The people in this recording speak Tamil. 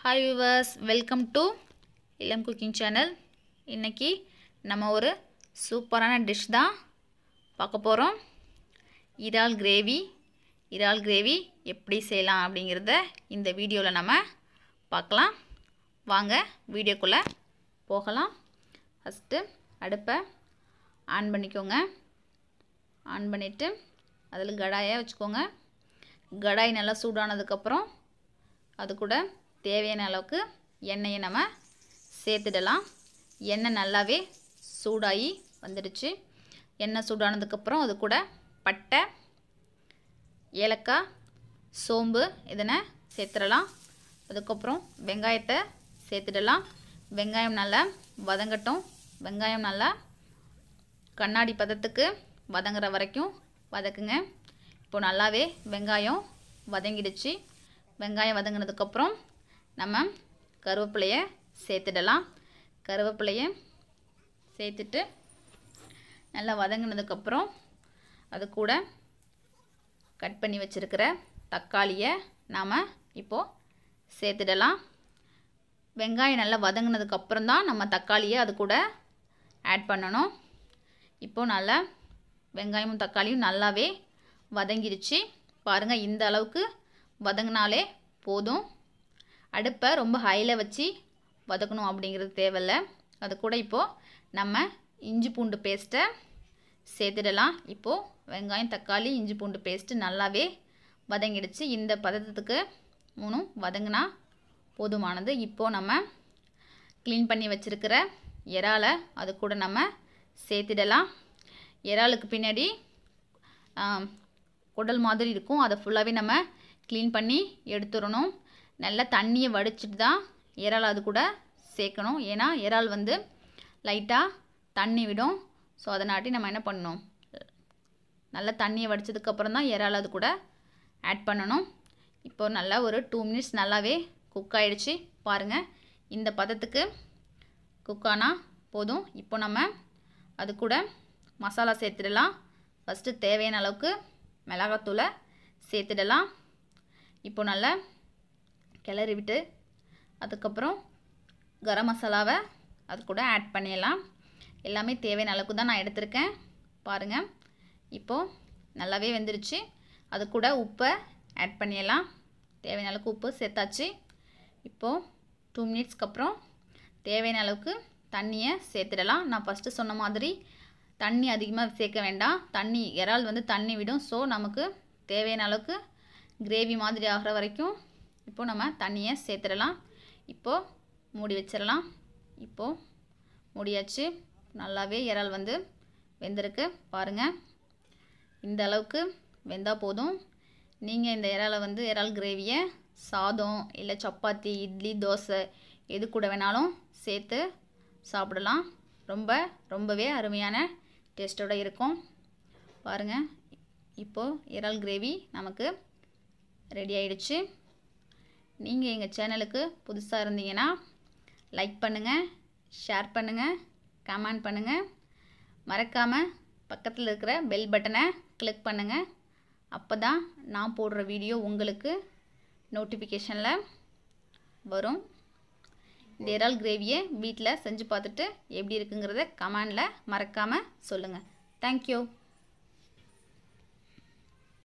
Hi viewers, welcome to Ilam Cooking Channel. இன்னைக்கு நம்ம ஒரு சூப்பரான டிஷ் தான் பார்க்க போறோம். இறால் கிரேவி எப்படி செய்யலாம் அப்படிங்கறத இந்த வீடியோல நம்ம பார்க்கலாம். வாங்க வீடியோக்குள்ள போகலாம். ஃபர்ஸ்ட் அடுப்பை ஆன் பண்ணிக்கோங்க. ஆன் பண்ணிட்டு அதில் கடாயை வச்சுக்கோங்க. கடாய் நல்லா சூடானதுக்கு அப்புறம் அது கூட தேவையான அளவுக்கு எண்ணெயை நம்ம சேர்த்துடலாம். எண்ணெய் நல்லாவே சூடாகி வந்துடுச்சு. எண்ணெய் சூடானதுக்கு அப்புறம் அது கூட பட்டை, ஏலக்காய், சோம்பு இதனை சேர்த்துடலாம். அதுக்கப்புறம் வெங்காயத்தை சேர்த்துடலாம். வெங்காயம் நல்லா வதங்கட்டும். வெங்காயம் நல்லா கண்ணாடி பதத்துக்கு வதங்குற வரைக்கும் வதக்குங்க. இப்போ நல்லாவே வெங்காயம் வதங்கிடுச்சு. வெங்காயம் வதங்கினதுக்கப்புறம் நம்ம கருவேப்பிலையை சேர்த்துடலாம். கருவேப்பிலையை சேர்த்துட்டு நல்லா வதங்கினதுக்கப்புறம் அது கூட கட் பண்ணி வச்சுருக்கிற தக்காளியை நாம் இப்போது சேர்த்துடலாம். வெங்காயம் நல்லா வதங்கினதுக்கப்புறம் தான் நம்ம தக்காளியை அது கூட ஆட் பண்ணணும். இப்போது நல்லா வெங்காயமும் தக்காளியும் நல்லாவே வதங்கிடுச்சு. பாருங்கள், இந்த அளவுக்கு வதங்கினாலே போதும். அடுப்பை ரொம்ப ஹையில் வச்சு வதக்கணும் அப்படிங்கிறது தேவையில்லை. அது கூட இப்போது நம்ம இஞ்சி பூண்டு பேஸ்ட்டை சேர்த்துடலாம். இப்போது வெங்காயம், தக்காளி, இஞ்சி பூண்டு பேஸ்ட்டு நல்லாவே வதங்கிடுச்சு. இந்த பதத்துக்கு வதங்கினா போதுமானது. இப்போது நம்ம க்ளீன் பண்ணி வச்சுருக்கிற இறாலை அது கூட நம்ம சேர்த்துடலாம். இறாலுக்கு பின்னாடி குடல் மாதிரி இருக்கும். அதை ஃபுல்லாகவே நம்ம க்ளீன் பண்ணி எடுத்துடணும். நல்லா தண்ணியை வடிச்சிட்டு தான் இறால் அது கூட சேர்க்கணும். ஏன்னா இறால் வந்து லைட்டாக தண்ணி விடும். ஸோ அதனாட்டி நம்ம என்ன பண்ணணும், நல்லா தண்ணியை வடித்ததுக்கப்புறம் தான் இறால் அது கூட ஆட் பண்ணணும். இப்போ நல்லா ஒரு 2 மினிட்ஸ் நல்லாவே குக் ஆகிடுச்சு. பாருங்கள், இந்த பதத்துக்கு குக் ஆனால் போதும். இப்போ நம்ம அது கூட மசாலா சேர்த்துடலாம். ஃபஸ்ட்டு தேவையான அளவுக்கு மிளகாத்தூளை சேர்த்துடலாம். இப்போ நல்லா கிளறி விட்டு அதுக்கப்புறம் கரம் மசாலாவை அது கூட ஆட் பண்ணிடலாம். எல்லாமே தேவையான அளவுக்கு தான் நான் எடுத்திருக்கேன். பாருங்கள், இப்போது நல்லாவே வெந்துருச்சு. அது கூட உப்பை ஆட் பண்ணிடலாம். தேவையான அளவுக்கு உப்பு சேர்த்தாச்சு. இப்போது 2 மினிட்ஸ்க்கு அப்புறம் தேவையான அளவுக்கு தண்ணியை சேர்த்துடலாம். நான் ஃபஸ்ட்டு சொன்ன மாதிரி தண்ணி அதிகமாக சேர்க்க வேண்டாம். தண்ணி இறால் வந்து தண்ணி விடும். ஸோ நமக்கு தேவையான அளவுக்கு கிரேவி மாதிரி ஆகிற வரைக்கும் இப்போது நம்ம தண்ணியை சேர்த்துடலாம். இப்போது மூடி வச்சிடலாம். இப்போது மூடியாச்சு. நல்லாவே இறால் வந்து வெந்திருக்கு. பாருங்கள், இந்த அளவுக்கு வெந்தால் போதும். நீங்கள் இந்த இறால் கிரேவியை சாதம் இல்லை சப்பாத்தி, இட்லி, தோசை எது கூட வேணாலும் சேர்த்து சாப்பிடலாம். ரொம்பவே அருமையான டேஸ்ட்டோடு இருக்கும். பாருங்கள், இப்போது இறால் கிரேவி நமக்கு ரெடி ஆயிடுச்சு. நீங்கள் எங்கள் சேனலுக்கு புதுசாக இருந்தீங்கன்னா லைக் பண்ணுங்கள், ஷேர் பண்ணுங்கள், கமெண்ட் பண்ணுங்கள். மறக்காமல் பக்கத்தில் இருக்கிற பெல் பட்டனை கிளிக் பண்ணுங்கள். அப்போ தான் நான் போடுற வீடியோ உங்களுக்கு நோட்டிஃபிகேஷனில் வரும். இந்த இறால் கிரேவியை வீட்டில் செஞ்சு பார்த்துட்டு எப்படி இருக்குங்கிறத கமெண்டில் மறக்காமல் சொல்லுங்கள். தேங்க்யூ.